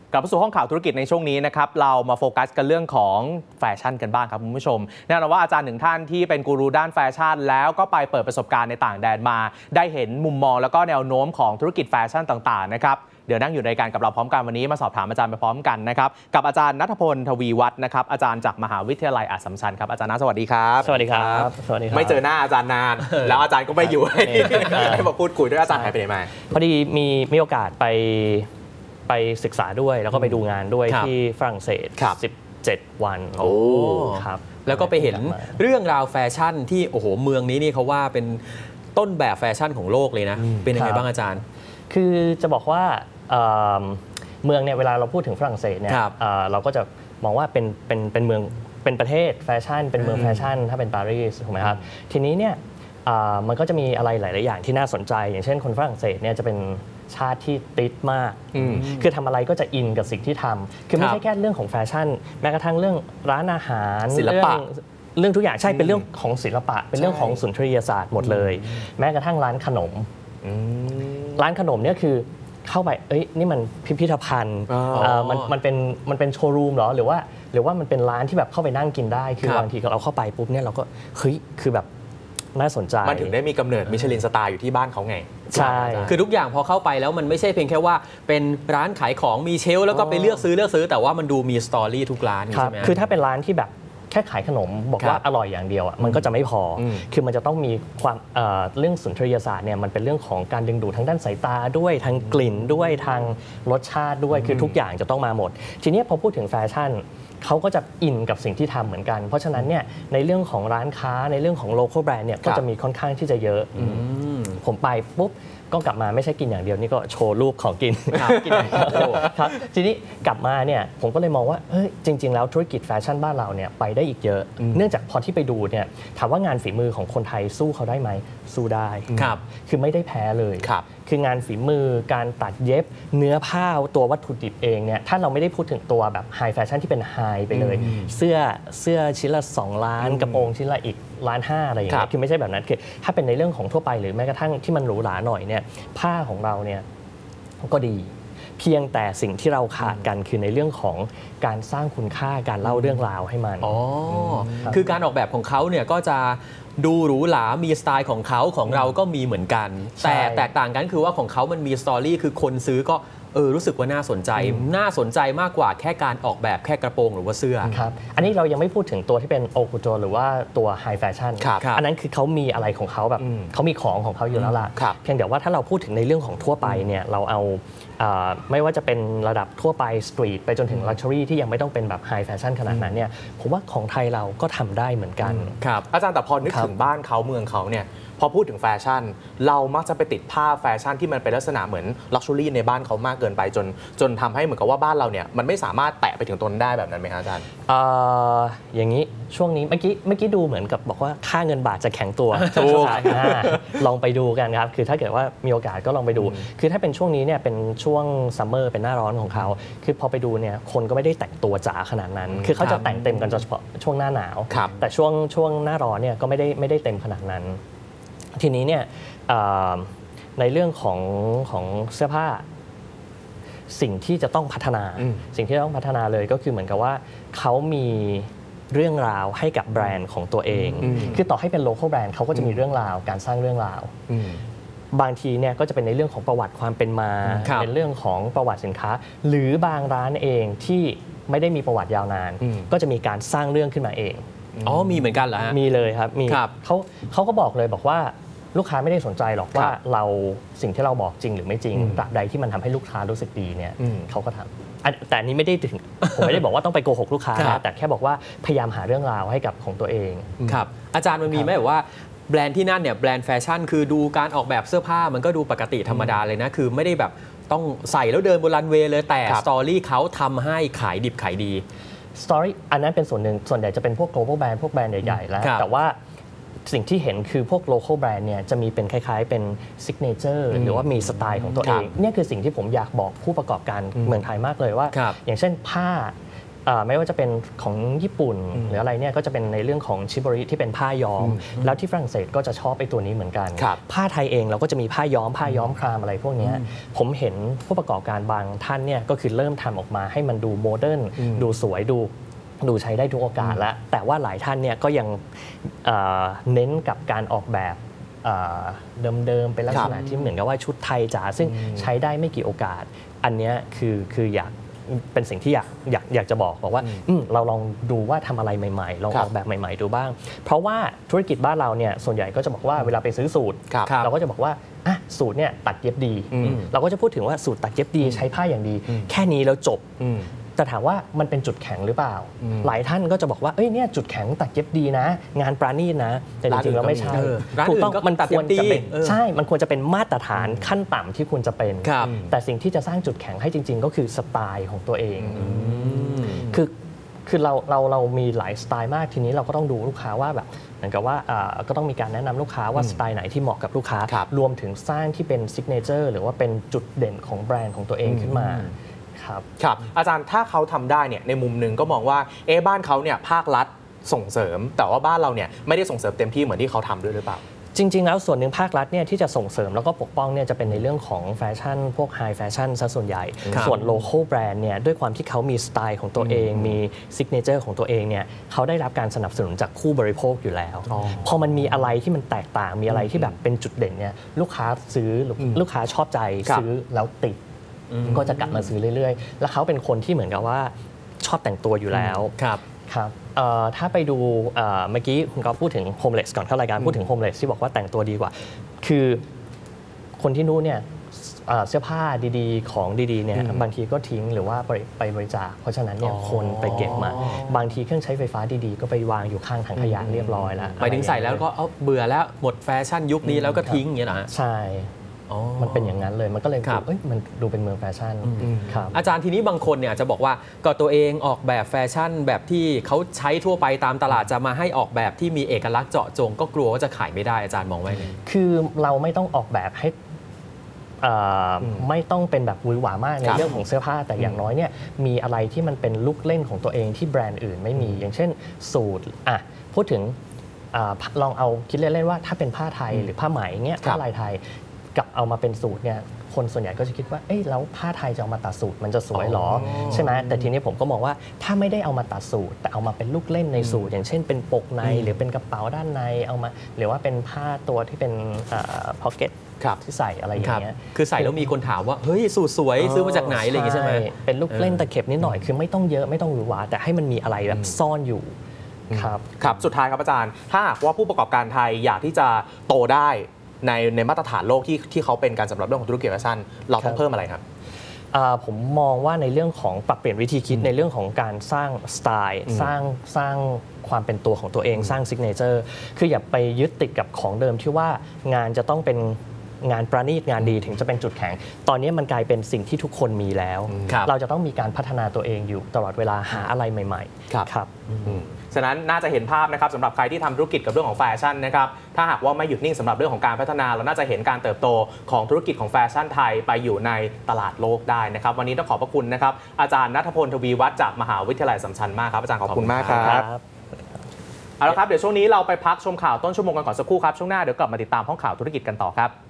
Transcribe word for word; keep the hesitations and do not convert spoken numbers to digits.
กลับมาสู่ห้องข่าวธุรกิจในช่วงนี้นะครับเรามาโฟกัสกันเรื่องของแฟชั่นกันบ้างครับคุณผู้ชมแน่นอนว่าอาจารย์หนึ่งท่านที่เป็นกูรูด้านแฟชั่นแล้วก็ไปเปิดประสบการณ์ในต่างแดนมาได้เห็นมุมมองแล้วก็แนวโน้มของธุรกิจแฟชั่นต่างๆนะครับเดี๋ยวนั่งอยู่ในการกับเราพร้อมกันวันนี้มาสอบถามอาจารย์ไปพร้อมกันนะครับกับอาจารย์ณัฐพลทวีวัฒน์นะครับอาจารย์จากมหาวิทยาลัยอัสสัมชัญครับอาจารย์นะสวัสดีครับสวัสดีครับสวัสดีครับไม่เจอหน้าอาจารย์นานแล้วอาจารย์ก็ไม่อยู่ให้มาพูดคุยด้วยอาจารย์หายไปไหนมาพอดีมีมีโอกาสไปไปศึกษาด้วยแล้วก็ไปดูงานด้วยที่ฝรั่งเศสสิบเจ็ดวันโอ้ครับแล้วก็ไปเห็นเรื่องราวแฟชั่นที่โอ้โหเมืองนี้นี่เขาว่าเป็นต้นแบบแฟชั่นของโลกเลยนะเป็นยังไงบ้างอาจารย์คือจะบอกว่าเมืองเนี่ยเวลาเราพูดถึงฝรั่งเศสเนี่ยเราก็จะมองว่าเป็นเป็นเป็นเมืองเป็นประเทศแฟชั่นเป็นเมืองแฟชั่นถ้าเป็นปารีสถูกไหมครับทีนี้เนี่ยมันก็จะมีอะไรหลายๆอย่างที่น่าสนใจอย่างเช่นคนฝรั่งเศสเนี่ยจะเป็นชาติที่ติดมากคือทำอะไรก็จะอินกับสิ่งที่ทำคือไม่ใช่แค่เรื่องของแฟชั่นแม้กระทั่งเรื่องร้านอาหารศิลปะเรื่องทุกอย่างใช่เป็นเรื่องของศิลปะเป็นเรื่องของสุนทรียศาสตร์หมดเลยแม้กระทั่งร้านขนมร้านขนมเนี่ยคือเข้าไปเอ้ยนี่มันพิพิธภัณฑ์มันมันเป็นมันเป็นโชว์รูมเหรอหรือว่าหรือว่ามันเป็นร้านที่แบบเข้าไปนั่งกินได้คือบางทีเราเข้าไปปุ๊บเนี่ยเราก็เฮ้ยคือแบบน่าสนใจมันถึงได้มีกำเนิดมิชลินสตาร์อยู่ที่บ้านเขาไงใช่คือทุกอย่างพอเข้าไปแล้วมันไม่ใช่เพียงแค่ว่าเป็นร้านขายของมีเชลแล้วก็ไปเลือกซื้อเลือกซื้อแต่ว่ามันดูมีสตอรี่ทุกร้านใช่ไหมคือถ้าเป็นร้านที่แบบแค่ขายขนมบอกว่าอร่อยอย่างเดียวอ่ะมันก็จะไม่พอคือมันจะต้องมีความเอ่อเรื่องสุนทรียศาสตร์เนี่ยมันเป็นเรื่องของการดึงดูดทางด้านสายตาด้วยทางกลิ่นด้วยทางรสชาติด้วยคือทุกอย่างจะต้องมาหมดทีนี้พอพูดถึงแฟชั่นเขาก็จะอินกับสิ่งที่ทำเหมือนกันเพราะฉะนั้นเนี่ยในเรื่องของร้านค้าในเรื่องของ local brand เนี่ยก็จะมีค่อนข้างที่จะเยอะผมไปปุ๊บก็กลับมาไม่ใช่กินอย่างเดียวนี่ก็โชว์รูปของกินกินครับทีนี้กลับมาเนี่ยผมก็เลยมองว่าเฮ้ยจริงๆแล้วธุรกิจแฟชั่นบ้านเราเนี่ยไปได้อีกเยอะเนื่องจากพอที่ไปดูเนี่ยถามว่างานฝีมือของคนไทยสู้เขาได้ไหมสู้ได้ครับคือไม่ได้แพ้เลยครับคืองานฝีมือการตัดเย็บเนื้อผ้าตัววัตถุดิบเองเนี่ยถ้าเราไม่ได้พูดถึงตัวแบบไฮแฟชั่นที่เป็นไฮไปเลยเสื้อเสื้อชิ้นละสองล้านกระโปรงชิ้นละอีกล้านห้าอะไรอย่างเงี้ยคือไม่ใช่แบบนั้นคือถ้าเป็นในเรื่องของทั่วไปหรือแม้กระทั่งที่มันหรูหราหน่อยเนี่ยผ้าของเราเนี่ยก็ดีเพียงแต่สิ่งที่เราขาดกันคือในเรื่องของการสร้างคุณค่าการเล่าเรื่องราวให้มันอ๋อคือการออกแบบของเขาเนี่ยก็จะดูหรูหรามีสไตล์ของเขาของเราก็มีเหมือนกันแต่แตกต่างกันคือว่าของเขามันมีสตอรี่คือคนซื้อก็เออรู้สึกว่าน่าสนใจน่าสนใจมากกว่าแค่การออกแบบแค่กระโปรงหรือว่าเสื้อครับอันนี้เรายังไม่พูดถึงตัวที่เป็นโอคูโจหรือว่าตัวไฮแฟชั่นอันนั้นคือเขามีอะไรของเขาแบบเขามีของของเขาอยู่แล้วล่ะเพียงแต่ว่าถ้าเราพูดถึงในเรื่องของทั่วไปเนี่ยเราเอาไม่ว่าจะเป็นระดับทั่วไปสตรีทไปจนถึงลักชัวรี่ที่ยังไม่ต้องเป็นแบบไฮแฟชั่นขนาดนั้นเนี่ยผมว่าของไทยเราก็ทำได้เหมือนกันครับอาจารย์แต่พอนึกถึงบ้านเขาเมืองเขาเนี่ยพอพูดถึงแฟชั่นเรามักจะไปติดภาพแฟชั่นที่มันเป็นลักษณะเหมือนลักชัวรี่ในบ้านเขามากเกินไปจนจนทำให้เหมือนกับว่าบ้านเราเนี่ยมันไม่สามารถแตะไปถึงตรงนั้นได้แบบนั้นไหมครับอาจารย์เอ่ออย่างนี้ช่วงนี้เมื่อกี้เมื่อกี้ดูเหมือนกับบอกว่าค่าเงินบาทจะแข็งตัวลองไปดูกันครับคือถ้าเกิดว่ามีโอกาสก็ลองไปดูคือถ้าเป็นช่วงนี้เนี่ยเป็นช่วงซัมเมอร์เป็นหน้าร้อนของเขาคือพอไปดูเนี่ยคนก็ไม่ได้แต่งตัวจ๋าขนาดนั้นคือเขาจะแต่งเต็มกันเฉพาะช่วงหน้าหนาวแต่ช่วงช่วงหน้าร้อนเนี่ยก็ไม่ได้ไม่ได้เต็มขนาดนั้นทีนี้เนี่ยในเรื่องของของเสื้อผ้าสิ่งที่จะต้องพัฒนาสิ่งที่ต้องพัฒนาเลยก็คือเหมือนกับว่าเขามีเรื่องราวให้กับแบรนด์ของตัวเองคือต่อให้เป็นโลคอลแบรนด์เขาก็จะมีเรื่องราวการสร้างเรื่องราวบางทีเนี่ยก็จะเป็นในเรื่องของประวัติความเป็นมาเป็นเรื่องของประวัติสินค้าหรือบางร้านเองที่ไม่ได้มีประวัติยาวนานก็จะมีการสร้างเรื่องขึ้นมาเองอ๋อมีเหมือนกันเหรอฮะมีเลยครับมีเขาเขาก็บอกเลยบอกว่าลูกค้าไม่ได้สนใจหรอกว่าเราสิ่งที่เราบอกจริงหรือไม่จริงตราบใดที่มันทำให้ลูกค้ารู้สึกดีเนี่ยเขาก็ทำแต่อันนี้ไม่ได้ถึงผมไม่ได้บอกว่าต้องไปโกหกลูกค้าแต่แค่บอกว่าพยายามหาเรื่องราวให้กับของตัวเองครับอาจารย์มันมีไหมแบบว่าแบรนด์ที่นั่นเนี่ยแบรนด์แฟชั่นคือดูการออกแบบเสื้อผ้ามันก็ดูปกติธรรมดาเลยนะคือไม่ได้แบบต้องใส่แล้วเดินบนรันเวย์เลยแต่สตอรี่เขาทำให้ขายดิบขายดีสตอรี่อันนั้นเป็นส่วนหนึ่งส่วนใหญ่จะเป็นพวก global brand พวกแบรนด์ใหญ่ๆแล้วแต่ว่าสิ่งที่เห็นคือพวก local brand เนี่ยจะมีเป็นคล้ายๆเป็น signature หรือว่ามีสไตล์ของตัวเองเนี่ยคือสิ่งที่ผมอยากบอกผู้ประกอบการเมืองไทยมากเลยว่าอย่างเช่นผ้าอ่าไม่ว่าจะเป็นของญี่ปุ่นหรืออะไรเนี่ยก็จะเป็นในเรื่องของชิโบริที่เป็นผ้าย้อม แล้วที่ฝรั่งเศสก็จะชอบไอ้ตัวนี้เหมือนกัน ผ้าไทยเองเราก็จะมีผ้าย้อมผ้าย้อมครามอะไรพวกนี้ผมเห็นผู้ประกอบการบางท่านเนี่ยก็คือเริ่มทำออกมาให้มันดูโมเดิร์นดูสวยดูดูใช้ได้ทุกโอกาสแล้วแต่ว่าหลายท่านเนี่ยก็ยังเอ่อเน้นกับการออกแบบเดิมๆเป็นลักษณะที่เหมือนกับว่าชุดไทยจ๋าซึ่งใช้ได้ไม่กี่โอกาสอันนี้คือคืออยากเป็นสิ่งที่อยากอยากอยากจะบอกบอกว่าเราลองดูว่าทำอะไรใหม่ๆลองออกแบบใหม่ๆดูบ้างเพราะว่าธุรกิจบ้านเราเนี่ยส่วนใหญ่ก็จะบอกว่าเวลาไปซื้อสูตรเราก็จะบอกว่าอ่ะสูตรเนี่ยตัดเย็บดีเราก็จะพูดถึงว่าสูตรตัดเย็บดีใช้ผ้าอย่างดีแค่นี้แล้วจบแต่ถามว่ามันเป็นจุดแข็งหรือเปล่าหลายท่านก็จะบอกว่าเอ้ยเนี่ยจุดแข็งตัดเย็บดีนะงานปราณีตนะแต่จริงๆแล้วไม่ใช่ถูกต้องมันควรจะเป็นใช่มันควรจะเป็นมาตรฐานขั้นต่ำที่ควรจะเป็นแต่สิ่งที่จะสร้างจุดแข็งให้จริงๆก็คือสไตล์ของตัวเองคือคือเราเราเรามีหลายสไตล์มากทีนี้เราก็ต้องดูลูกค้าว่าแบบเหมือนกับว่าก็ต้องมีการแนะนำลูกค้าว่าสไตล์ไหนที่เหมาะกับลูกค้ารวมถึงสร้างที่เป็นซิกเนเจอร์หรือว่าเป็นจุดเด่นของแบรนด์ของตัวเองขึ้นมาครับครับอาจารย์ถ้าเขาทำได้เนี่ยในมุมหนึ่งก็มองว่าเอ๊ะบ้านเขาเนี่ยภาครัฐส่งเสริมแต่ว่าบ้านเราเนี่ยไม่ได้ส่งเสริมเต็มที่เหมือนที่เขาทำด้วยหรือเปล่าจริงๆแล้วส่วนหนึ่งภาครัฐเนี่ยที่จะส่งเสริมแล้วก็ปกป้องเนี่ยจะเป็นในเรื่องของแฟชั่นพวกไฮแฟชั่นซะส่วนใหญ่ส่วนโลโก้แบรนด์เนี่ยด้วยความที่เขามีสไตล์ของตัวเองมีซิกเนเจอร์ของตัวเองเนี่ยเขาได้รับการสนับสนุนจากผู้บริโภคอยู่แล้วพอมันมีอะไรที่มันแตกต่างมีอะไรที่แบบเป็นจุดเด่นเนี่ยลูกค้าซื้อลูกค้าชอบใจซื้อแล้วติดก็จะกลับมาซื้อเรื่อยๆแล้วเขาเป็นคนที่เหมือนกับว่าชอบแต่งตัวอยู่แล้วครับครับถ้าไปดูเมื่อกี้คุณก็พูดถึงโฮมเลสก่อนเข้ารายการพูดถึงโฮมเลสที่บอกว่าแต่งตัวดีกว่าคือคนที่นู้นเนี่ยเสื้อผ้าดีๆของดีๆเนี่ยบางทีก็ทิ้งหรือว่าไปบริจาคเพราะฉะนั้นเนี่ยคนไปเก็บมาบางทีเครื่องใช้ไฟฟ้าดีๆก็ไปวางอยู่ข้างถังขยะเรียบร้อยแล้วไปถึงใส่แล้วก็เอาเบื่อแล้วหมดแฟชั่นยุคนี้แล้วก็ทิ้งอย่างเงี้ยนะใช่มันเป็นอย่างนั้นเลยมันก็เลยเอ้ยมันดูเป็นเมืองแฟชั่นครับอาจารย์ทีนี้บางคนเนี่ยจะบอกว่าก็ตัวเองออกแบบแฟชั่นแบบที่เขาใช้ทั่วไปตามตลาดจะมาให้ออกแบบที่มีเอกลักษณ์เจาะจงก็กลัวว่าจะขายไม่ได้อาจารย์มองไว้ไงคือเราไม่ต้องออกแบบให้ไม่ต้องเป็นแบบหวือหวามากในเรื่องของเสื้อผ้าแต่อย่างน้อยเนี่ยมีอะไรที่มันเป็นลุคเล่นของตัวเองที่แบรนด์อื่นไม่มีอย่างเช่นสูทอ่ะพูดถึงลองเอาคิดเล่นๆว่าถ้าเป็นผ้าไทยหรือผ้าไหมเงี้ยผ้าลายไทยกับเอามาเป็นสูตรเนี่ยคนส่วนใหญ่ก็จะคิดว่าเอ้ยแล้วผ้าไทยจะเอามาตัดสูตรมันจะสวยหรอใช่ไหมแต่ทีนี้ผมก็มองว่าถ้าไม่ได้เอามาตัดสูตรแต่เอามาเป็นลูกเล่นในสูตรอย่างเช่นเป็นปกในหรือเป็นกระเป๋าด้านในเอามาหรือว่าเป็นผ้าตัวที่เป็นพ็อกเก็ตที่ใส่อะไรอย่างเงี้ยคือใส่แล้วมีคนถามว่าเฮ้ยสูตรสวยซื้อมาจากไหนอะไรอย่างงี้ใช่ไหมเป็นลูกเล่นตะเข็บนิดหน่อยคือไม่ต้องเยอะไม่ต้องหวือหวาแต่ให้มันมีอะไรแบบซ่อนอยู่ครับครับสุดท้ายครับอาจารย์ถ้าหากว่าผู้ประกอบการไทยอยากที่จะโตได้ในในมาตรฐานโลกที่ที่เขาเป็นการสำหรับเรื่องของธุรกิจแฟชั่นเราต้องเพิ่มอะไรครับผมมองว่าในเรื่องของปรับเปลี่ยนวิธีคิดในเรื่องของการสร้างสไตล์สร้างสร้างความเป็นตัวของตัวเองสร้างซิกเนเจอร์คืออย่าไปยึดติดกับของเดิมที่ว่างานจะต้องเป็นงานประณีตงานดีถึงจะเป็นจุดแข็งตอนนี้มันกลายเป็นสิ่งที่ทุกคนมีแล้วเราจะต้องมีการพัฒนาตัวเองอยู่ตลอดเวลาหาอะไรใหม่ๆครับฉะนั้นน่าจะเห็นภาพนะครับสำหรับใครที่ทำธุรกิจกับเรื่องของแฟชั่นนะครับถ้าหากว่าไม่หยุดนิ่งสำหรับเรื่องของการพัฒนาเราน่าจะเห็นการเติบโตของธุรกิจของแฟชั่นไทยไปอยู่ในตลาดโลกได้นะครับวันนี้ต้องขอบพระคุณนะครับอาจารย์ณัฐพล ทวีวัฒน์จากมหาวิทยาลัยอัสสัมชัญมากครับอาจารย์ขอบคุณมากครับเอาละครับเดี๋ยวช่วงนี้เราไปพักชมข่าวต้นชั่วโมงกันก่อนสักครู่ครับช่วงหน้าเดี๋ยวกลับมาติดตามห้องข่าวธุรกิจกันต่อครับ